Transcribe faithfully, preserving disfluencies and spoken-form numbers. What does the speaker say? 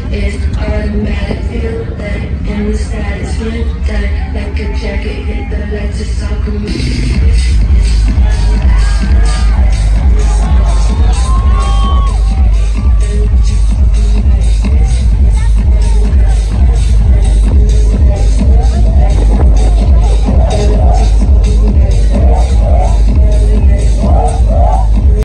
It's automatic, feel that in the stratosphere, that like a jacket, hit the lights, it's all cool.